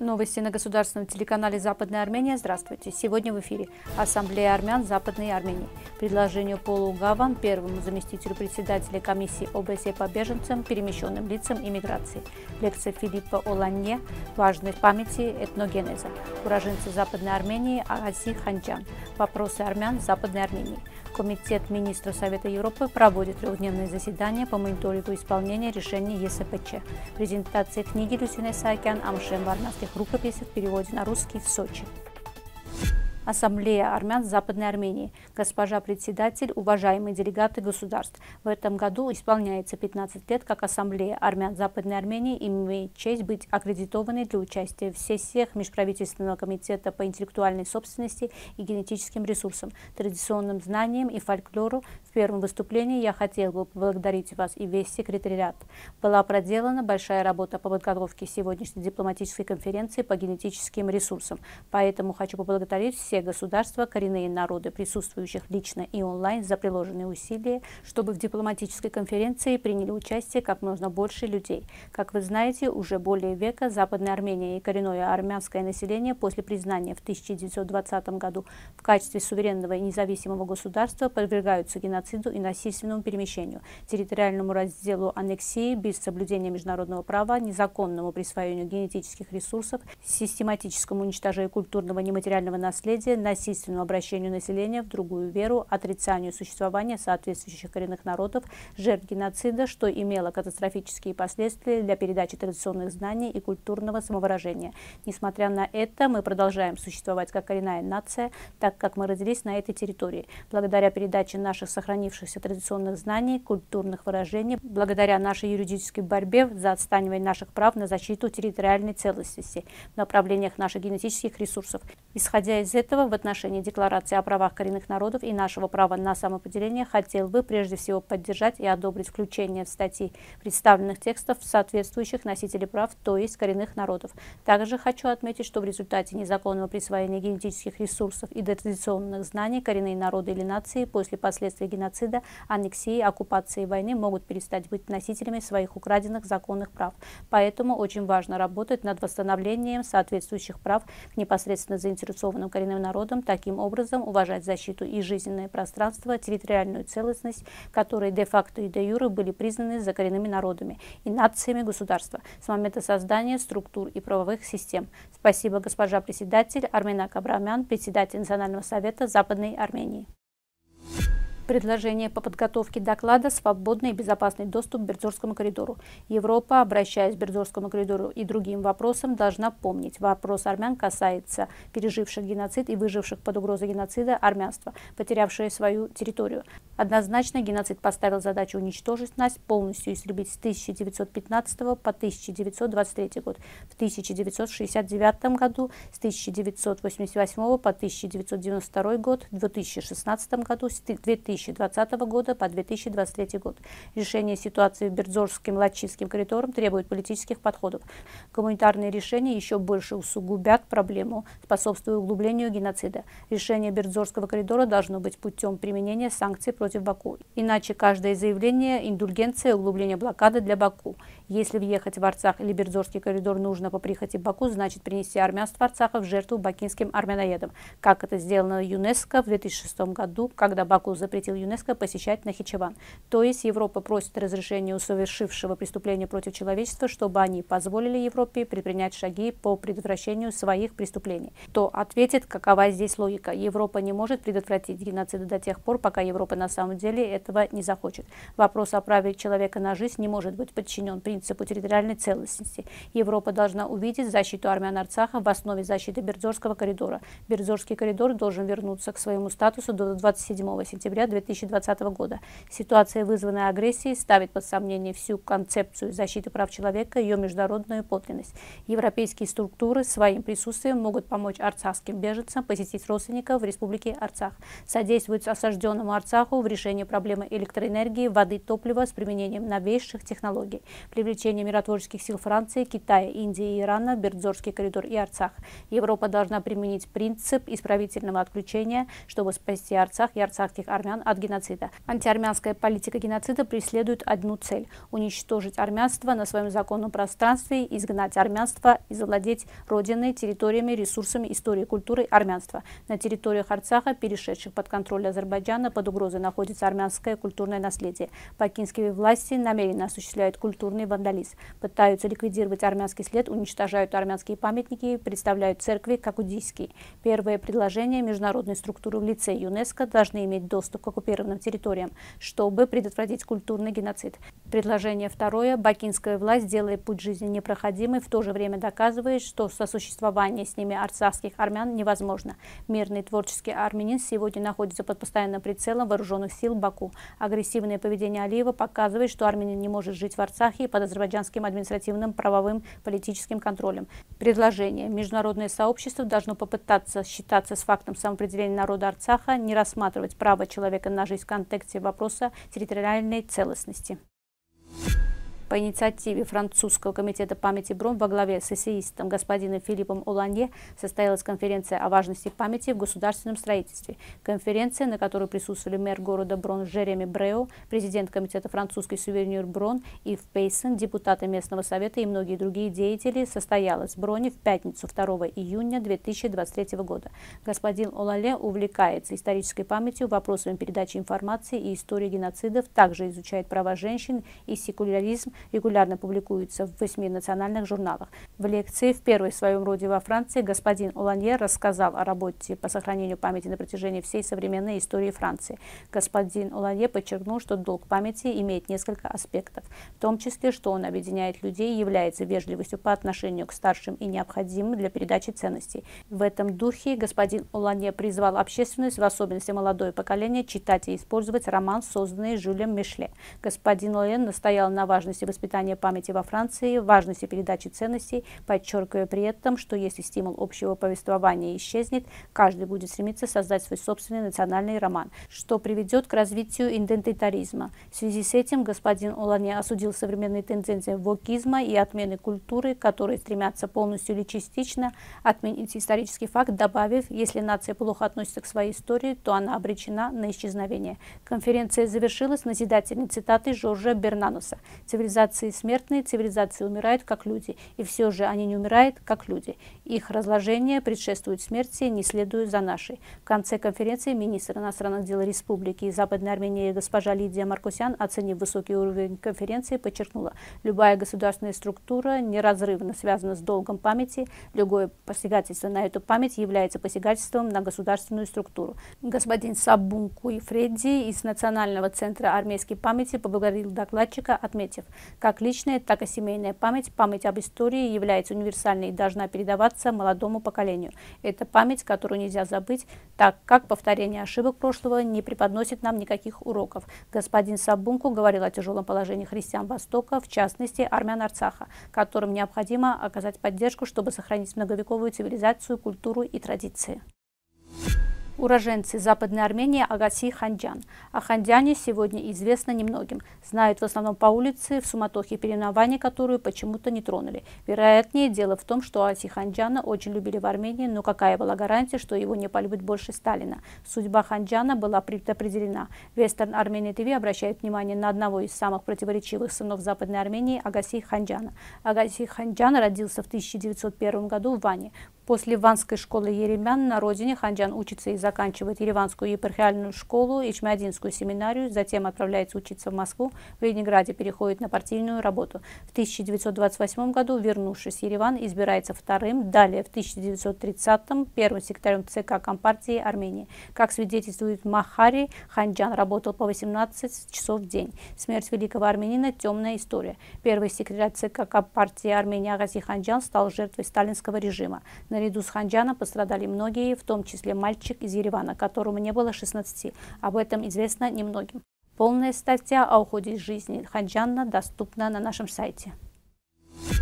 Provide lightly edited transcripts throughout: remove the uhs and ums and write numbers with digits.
Новости на государственном телеканале «Западная Армения». Здравствуйте. Сегодня в эфире Ассамблея армян Западной Армении. Предложению Полу Гаван, первому заместителю председателя комиссии ОБСЕ по беженцам, перемещенным лицам и миграции. Лекция Филиппа Оланье «Важность памяти этногенеза». Уроженцы Западной Армении Агаси Ханджан. Вопросы армян Западной Армении. Комитет министров Совета Европы проводит трехдневное заседание по мониторингу исполнения решений ЕСПЧ. Презентация книги Люсины Саакян «Амшем в армянских рукописях» в переводе на русский в Сочи. Ассамблея армян Западной Армении. Госпожа председатель, уважаемые делегаты государств. В этом году исполняется 15 лет, как Ассамблея армян Западной Армении имеет честь быть аккредитованной для участия в сессиях Межправительственного комитета по интеллектуальной собственности и генетическим ресурсам, традиционным знаниям и фольклору. В первом выступлении я хотел бы поблагодарить вас и весь секретариат. Была проделана большая работа по подготовке сегодняшней дипломатической конференции по генетическим ресурсам. Поэтому хочу поблагодарить всех государства, коренные народы, присутствующих лично и онлайн, за приложенные усилия, чтобы в дипломатической конференции приняли участие как можно больше людей. Как вы знаете, уже более века Западная Армения и коренное армянское население после признания в 1920 году в качестве суверенного и независимого государства подвергаются геноциду и насильственному перемещению, территориальному разделу аннексии без соблюдения международного права, незаконному присвоению генетических ресурсов, систематическому уничтожению культурного и нематериального наследия, насильственному обращению населения в другую веру, отрицанию существования соответствующих коренных народов, жертв геноцида, что имело катастрофические последствия для передачи традиционных знаний и культурного самовыражения. Несмотря на это, мы продолжаем существовать как коренная нация, так как мы родились на этой территории. Благодаря передаче наших сохранившихся традиционных знаний, культурных выражений, благодаря нашей юридической борьбе за отстаивание наших прав на защиту территориальной целостности в направлениях наших генетических ресурсов. Исходя из этого, в отношении Декларации о правах коренных народов и нашего права на самоопределение хотел бы прежде всего поддержать и одобрить включение в статьи представленных текстов соответствующих носителей прав, то есть коренных народов. Также хочу отметить, что в результате незаконного присвоения генетических ресурсов и традиционных знаний коренные народы или нации после последствий геноцида, аннексии, оккупации и войны могут перестать быть носителями своих украденных законных прав. Поэтому очень важно работать над восстановлением соответствующих прав к непосредственно заинтересованным коренным народам, таким образом уважать защиту и жизненное пространство, территориальную целостность, которые де-факто и де-юре были признаны за коренными народами и нациями государства с момента создания структур и правовых систем. Спасибо, госпожа председатель. Арменак Абрамян, председатель Национального совета Западной Армении. Предложение по подготовке доклада «Свободный и безопасный доступ к Бердзорскому коридору». Европа, обращаясь к Бердзорскому коридору и другим вопросам, должна помнить: вопрос армян касается переживших геноцид и выживших под угрозой геноцида армянства, потерявшие свою территорию. Однозначно, геноцид поставил задачу уничтожить нас, полностью истребить с 1915 по 1923 год, в 1969 году, с 1988 по 1992 год, в 2016 году, с 2020 года по 2023 год. Решение ситуации в Бердзорским Латчинским коридором требует политических подходов. Гуманитарные решения еще больше усугубят проблему, способствуя углублению геноцида. Решение Бердзорского коридора должно быть путем применения санкций против Баку. Иначе каждое заявление – индульгенция, углубление блокады для Баку. Если въехать в Арцах или Бердзорский коридор нужно по прихоти Баку, значит принести армянство Арцаха в жертву бакинским армяноедам, как это сделано ЮНЕСКО в 2006 году, когда Баку запретил ЮНЕСКО посещать Нахичеван. То есть Европа просит разрешения у совершившего преступления против человечества, чтобы они позволили Европе предпринять шаги по предотвращению своих преступлений. Кто ответит, какова здесь логика? Европа не может предотвратить геноцид до тех пор, пока Европа на самом деле этого не захочет. Вопрос о праве человека на жизнь не может быть подчинен принципу территориальной целостности. Европа должна увидеть защиту армян Арцаха в основе защиты Бердзорского коридора. Бердзорский коридор должен вернуться к своему статусу до 27 сентября 2020 года. Ситуация, вызванная агрессией, ставит под сомнение всю концепцию защиты прав человека и ее международную подлинность. Европейские структуры своим присутствием могут помочь арцахским беженцам посетить родственников в республике Арцах, содействовать осажденному Арцаху в в решении проблемы электроэнергии, воды, топлива с применением новейших технологий, привлечение миротворческих сил Франции, Китая, Индии и Ирана, Бердзорский коридор и Арцах. Европа должна применить принцип исправительного отключения, чтобы спасти Арцах и арцахских армян от геноцида. Антиармянская политика геноцида преследует одну цель – уничтожить армянство на своем законном пространстве, изгнать армянство и завладеть родиной, территориями, ресурсами истории и культуры армянства. На территориях Арцаха, перешедших под контроль Азербайджана, под угрозой находится армянское культурное наследие. Бакинские власти намеренно осуществляют культурный вандализм, пытаются ликвидировать армянский след, уничтожают армянские памятники, представляют церкви как удийские. Первое предложение международной структуры в лице ЮНЕСКО должны иметь доступ к оккупированным территориям, чтобы предотвратить культурный геноцид. Предложение второе. Бакинская власть, делая путь жизни непроходимый, в то же время доказывает, что сосуществование с ними арцахских армян невозможно. Мирный творческий армянин сегодня находится под постоянным прицелом вооруженных сил Баку. Агрессивное поведение Алиева показывает, что армянин не может жить в Арцахе под азербайджанским административным, правовым, политическим контролем. Предложение. Международное сообщество должно попытаться считаться с фактом самоопределения народа Арцаха, не рассматривать право человека на жизнь в контексте вопроса территориальной целостности. По инициативе французского комитета памяти Брон во главе с эссеистом господином Филиппом Оланье состоялась конференция о важности памяти в государственном строительстве. Конференция, на которой присутствовали мэр города Брон Жереми Брео, президент комитета французской сувенир Брон Ив Пейсон, депутаты местного совета и многие другие деятели, состоялась в Броне в пятницу 2 июня 2023 года. Господин Оланье увлекается исторической памятью, вопросами передачи информации и истории геноцидов, также изучает права женщин и секуляризм, регулярно публикуется в 8 национальных журналах. В лекции, в первой в своем роде во Франции, господин Оланье рассказал о работе по сохранению памяти на протяжении всей современной истории Франции. Господин Оланье подчеркнул, что долг памяти имеет несколько аспектов, в том числе, что он объединяет людей и является вежливостью по отношению к старшим и необходимым для передачи ценностей. В этом духе господин Оланье призвал общественность, в особенности молодое поколение, читать и использовать роман, созданный Жюлем Мишле. Господин Оланье настоял на важности воспитания памяти во Франции, важности передачи ценностей, подчеркивая при этом, что если стимул общего повествования исчезнет, каждый будет стремиться создать свой собственный национальный роман, что приведет к развитию идентитаризма. В связи с этим господин Оланье осудил современные тенденции вокизма и отмены культуры, которые стремятся полностью или частично отменить исторический факт, добавив, если нация плохо относится к своей истории, то она обречена на исчезновение. Конференция завершилась назидательной цитатой Жоржа Бернануса: «Цивилизации смертные, цивилизации умирают как люди, и все же они не умирают как люди. Их разложение предшествует смерти, не следуя за нашей». В конце конференции министр иностранных дел Республики Западной Армении госпожа Лидия Маркосян, оценив высокий уровень конференции, подчеркнула: любая государственная структура неразрывно связана с долгом памяти, любое посягательство на эту память является посягательством на государственную структуру. Господин Сабунку и Фредди из Национального центра армейской памяти поблагодарил докладчика, отметив: как личная, так и семейная память, память об истории является универсальной и должна передаваться молодому поколению. Это память, которую нельзя забыть, так как повторение ошибок прошлого не преподносит нам никаких уроков. Господин Сабунку говорил о тяжелом положении христиан Востока, в частности армян Арцаха, которым необходимо оказать поддержку, чтобы сохранить многовековую цивилизацию, культуру и традиции. Уроженцы Западной Армении Агаси Ханджан. О Ханджане сегодня известно немногим. Знают в основном по улице, в суматохе переименования, которую почему-то не тронули. Вероятнее, дело в том, что Агаси Ханджана очень любили в Армении, но какая была гарантия, что его не полюбит больше Сталина? Судьба Ханджана была предопределена. Western Armenia TV обращает внимание на одного из самых противоречивых сынов Западной Армении, Агаси Ханджана. Агаси Ханджан родился в 1901 году в Ване. После Ванской школы еремян на родине Ханджан учится и заканчивает Ереванскую епархиальную школу, Ичмиадинскую семинарию, затем отправляется учиться в Москву, в Ленинграде переходит на партийную работу. В 1928 году, вернувшись в Ереван, избирается вторым, далее в 1930-м первым секретарем ЦК Компартии Армении. Как свидетельствует Махари, Ханджан работал по 18 часов в день. Смерть великого армянина – темная история. Первый секретарь ЦК Компартии Армении Агаси Ханджан стал жертвой сталинского режима. Наряду с Ханджаном пострадали многие, в том числе мальчик из Еревана, которому не было 16. Об этом известно немногим. Полная статья о уходе из жизни Ханджана доступна на нашем сайте.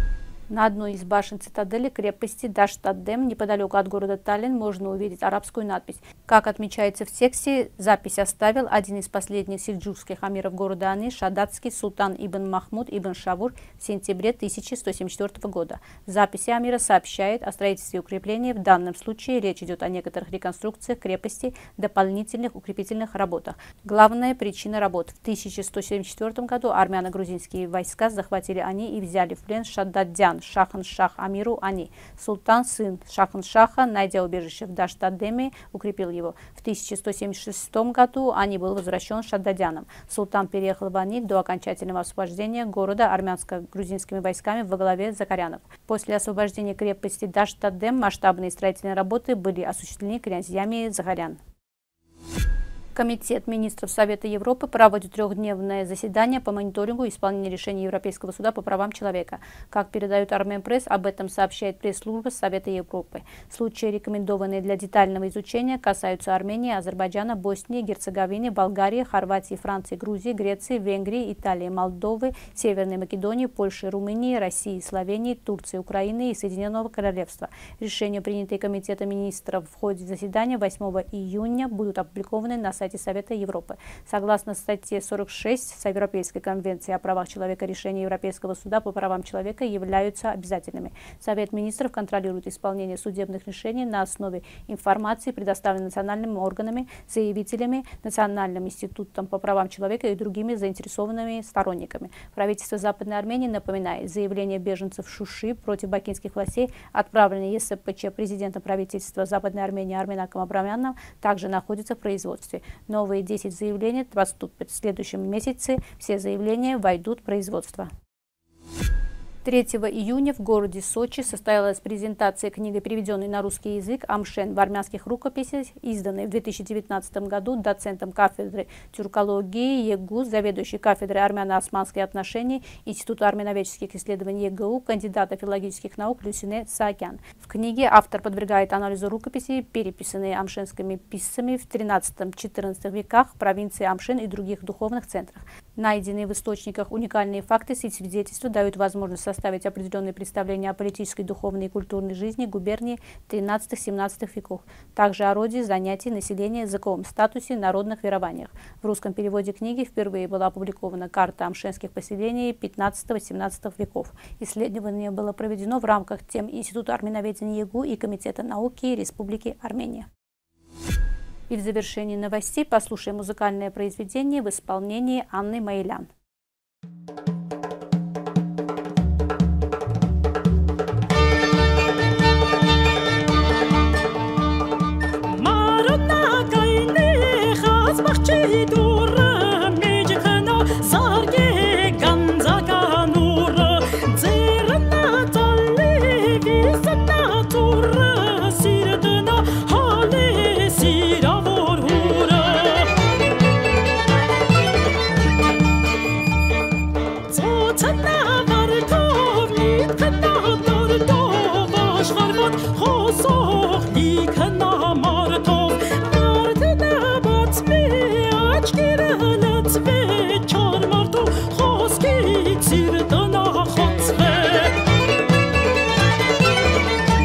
На одной из башен цитадели крепости Даштаддем, неподалеку от города Таллин, можно увидеть арабскую надпись. Как отмечается в тексте, запись оставил один из последних сельджукских амиров города Ани, шадатский султан Ибн Махмуд Ибн Шавур в сентябре 1174 года. В записи амира сообщает о строительстве укреплений. В данном случае речь идет о некоторых реконструкциях крепости, дополнительных укрепительных работах. Главная причина работ. В 1174 году армяно-грузинские войска захватили Ани и взяли в плен Шаддаддян, Шахан-Шах Амиру Ани. Султан, сын Шахан-Шаха, найдя убежище в Даштаддеме, укрепил его. В 1176 году Ани был возвращен Шаддадянам. Султан переехал в Ани до окончательного освобождения города армянско-грузинскими войсками во главе Закарянов. После освобождения крепости Даштаддем масштабные строительные работы были осуществлены князьями Закарян. Комитет министров Совета Европы проводит трехдневное заседание по мониторингу исполнения решений Европейского суда по правам человека. Как передает Арменпресс, об этом сообщает пресс-служба Совета Европы. Случаи, рекомендованные для детального изучения, касаются Армении, Азербайджана, Боснии, Герцеговины, Болгарии, Хорватии, Франции, Грузии, Греции, Венгрии, Италии, Молдовы, Северной Македонии, Польши, Румынии, России, Словении, Турции, Украины и Соединенного Королевства. Решения, принятые Комитетом министров в ходе заседания 8 июня, будут опубликованы на сайте Совета Европы. Согласно статье 46 Европейской конвенции о правах человека, решения Европейского суда по правам человека являются обязательными. Совет министров контролирует исполнение судебных решений на основе информации, предоставленной национальными органами, заявителями, Национальным институтом по правам человека и другими заинтересованными сторонниками. Правительство Западной Армении напоминает, заявление беженцев Шуши против бакинских властей, отправленное ЕСПЧ президентом правительства Западной Армении Арменаком Абрамяном, также находится в производстве. Новые 10 заявлений поступят в следующем месяце. Все заявления войдут в производство. 3 июня в городе Сочи состоялась презентация книги, переведенной на русский язык «Амшен» в армянских рукописях, изданной в 2019 году доцентом кафедры тюркологии ЕГУ, заведующей кафедрой армяно-османских отношений Института армяноведческих исследований ЕГУ, кандидата филологических наук Люсине Саакян. В книге автор подвергает анализу рукописи, переписанные амшенскими писцами в 13-14 веках в провинции Амшен и других духовных центрах. Найденные в источниках уникальные факты и свидетельства дают возможность составить определенные представления о политической, духовной и культурной жизни губернии 13-17 веков, также о роде занятий населения, языковом статусе, народных верованиях. В русском переводе книги впервые была опубликована карта амшенских поселений 15-17 веков. Исследование было проведено в рамках тем Института армяноведения ЕГУ и Комитета науки Республики Армения. И в завершении новостей послушаем музыкальное произведение в исполнении Анны Майлян.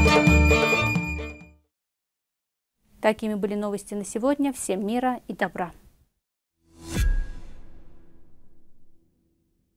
Такими были новости на сегодня. Всем мира и добра.